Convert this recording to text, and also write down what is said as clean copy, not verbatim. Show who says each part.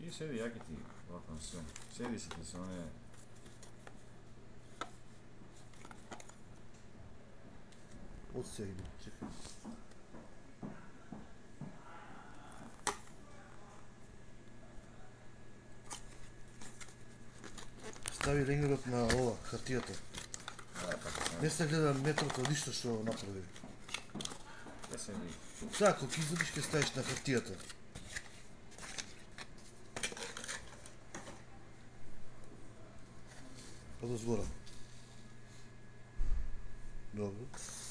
Speaker 1: Ti sedi, ja ti lopam sve. Sjedi se ti se one...
Speaker 2: Odsegni, čekaj. Stavi ringrot na ova, хартијата. Не се гледа метрото, ништо што направи.
Speaker 1: Gdje se vi?
Speaker 2: Сега, кога ќе излезеш ќе ставиш на хартијата. Па до збора. Добро.